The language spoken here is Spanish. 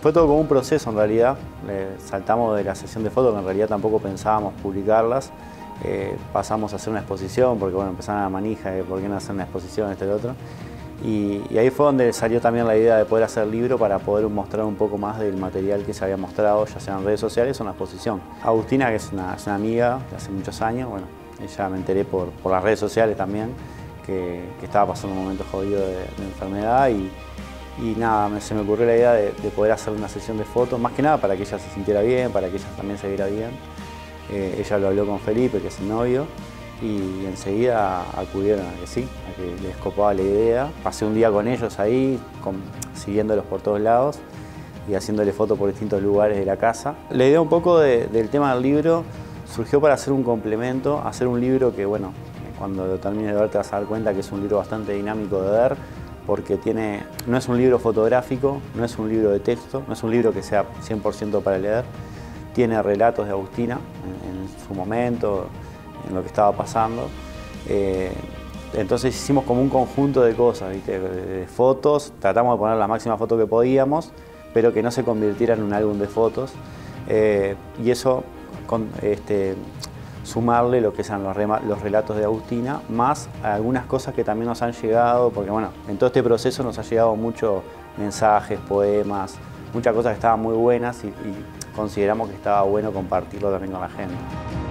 fue todo como un proceso en realidad. Saltamos de la sesión de fotos, que en realidad tampoco pensábamos publicarlas. Pasamos a hacer una exposición, porque bueno, empezaron a la manija de por qué no hacer una exposición, esto y lo otro. Y ahí fue donde salió también la idea de poder hacer libro para poder mostrar un poco más del material que se había mostrado, ya sea en redes sociales o en la exposición. Agustina, que es una amiga de hace muchos años, bueno, ella me enteré por las redes sociales también, que estaba pasando un momento jodido de enfermedad y nada, se me ocurrió la idea de poder hacer una sesión de fotos, más que nada para que ella se sintiera bien, para que ella también se viera bien. Ella lo habló con Felipe, que es el novio, y enseguida acudieron a que sí, a que les copaba la idea. Pasé un día con ellos ahí, siguiéndolos por todos lados y haciéndole fotos por distintos lugares de la casa. La idea un poco del tema del libro surgió para hacer un complemento, hacer un libro que, bueno, cuando lo termines de ver te vas a dar cuenta que es un libro bastante dinámico de ver, porque no es un libro fotográfico, no es un libro de texto, no es un libro que sea 100% para leer. Tiene relatos de Agustina en su momento, en lo que estaba pasando. Entonces hicimos como un conjunto de cosas, ¿viste? De fotos, tratamos de poner la máxima foto que podíamos, pero que no se convirtiera en un álbum de fotos. Y eso, sumarle lo que sean los relatos de Agustina, más algunas cosas que también nos han llegado, porque bueno, en todo este proceso nos ha llegado muchos mensajes, poemas, muchas cosas que estaban muy buenas y consideramos que estaba bueno compartirlo también con la gente.